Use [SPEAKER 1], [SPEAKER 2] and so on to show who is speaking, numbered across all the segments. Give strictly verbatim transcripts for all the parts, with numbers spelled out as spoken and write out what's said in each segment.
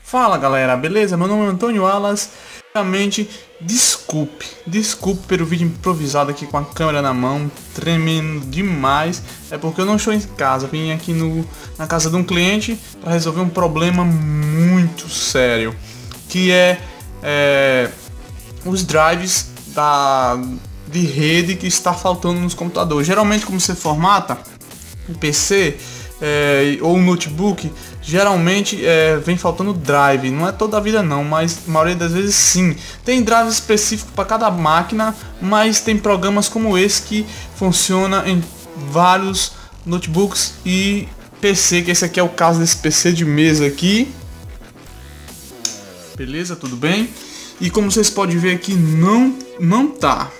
[SPEAKER 1] Fala galera, beleza? Meu nome é Antônio Alas. Realmente, desculpe, desculpe pelo vídeo improvisado aqui com a câmera na mão, tremendo demais. É porque eu não estou em casa, vim aqui no, na casa de um cliente para resolver um problema muito sério, que é, é os drives da, de rede que está faltando nos computadores. Geralmente, como você formata o P C é, ou um notebook, geralmente é, vem faltando drive. Não é toda a vida não, mas a maioria das vezes sim. Tem drive específico para cada máquina, mas tem programas como esse que funciona em vários notebooks e P C, que esse aqui é o caso desse P C de mesa aqui. Beleza, tudo bem? E como vocês podem ver aqui, não não tá.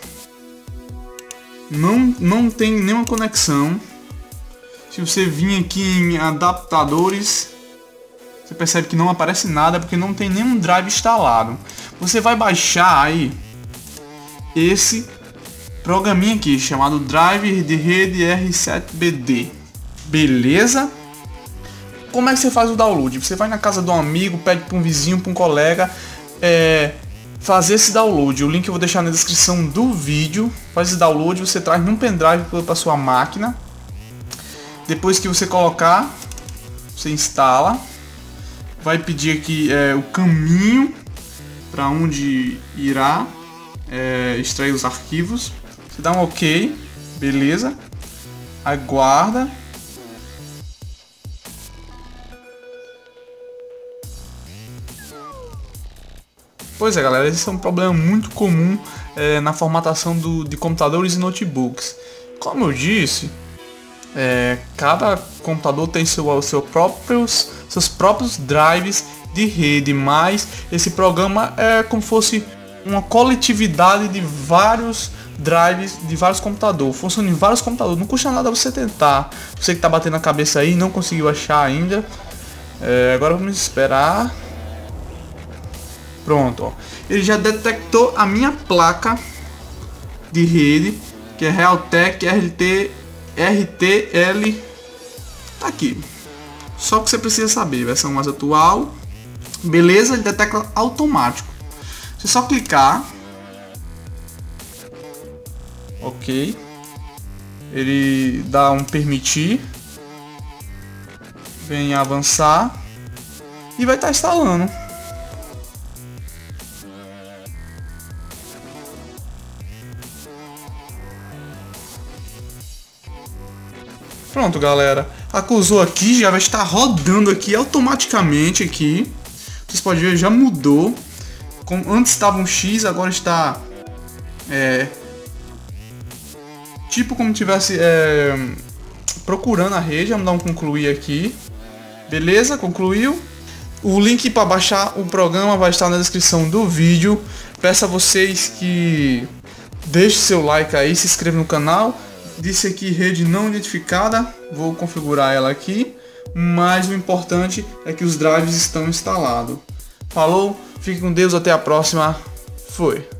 [SPEAKER 1] Não não tem nenhuma conexão. Se você vir aqui em adaptadores, você percebe que não aparece nada porque não tem nenhum drive instalado. Você vai baixar aí esse programinha aqui chamado Drive de Rede R sete B D. Beleza? Como é que você faz o download? Você vai na casa de um amigo, pede para um vizinho, para um colega é, fazer esse download. O link eu vou deixar na descrição do vídeo. Faz esse download, você traz num pendrive para sua máquina. Depois que você colocar, você instala. Vai pedir aqui é, o caminho para onde irá é, extrair os arquivos. Você dá um OK, beleza. Aguarda. Pois é, galera, esse é um problema muito comum é, na formatação do, de computadores e notebooks. Como eu disse, É, cada computador tem seu, seu próprios, seus próprios drives de rede, mas esse programa é como se fosse uma coletividade de vários drives de vários computadores. Funciona em vários computadores, não custa nada você tentar. Você que está batendo a cabeça aí não conseguiu achar ainda, é, agora vamos esperar. Pronto, ó. Ele já detectou a minha placa de rede, que é Realtek R T R T L, tá aqui. Só que você precisa saber, versão mais atual. Beleza, ele detecta automático. Você só clicar. OK. Ele dá um permitir. Vem avançar. E vai estar instalando. Pronto, galera, acusou aqui, já vai estar rodando aqui automaticamente aqui. Vocês podem ver, já mudou. Como antes estava um X, agora está é, tipo como tivesse é, procurando a rede. Vamos dar um concluir aqui. Beleza, concluiu. O link para baixar o programa vai estar na descrição do vídeo. Peço a vocês que deixem seu like aí, se inscrevam no canal. Disse aqui rede não identificada, vou configurar ela aqui, mas o importante é que os drives estão instalados. Falou, fique com Deus, até a próxima, foi!